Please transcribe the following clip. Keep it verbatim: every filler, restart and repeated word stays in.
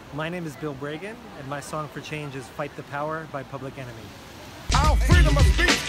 My name is Bill Bragin, and my song for change is Fight the Power by Public Enemy. Our freedom of speech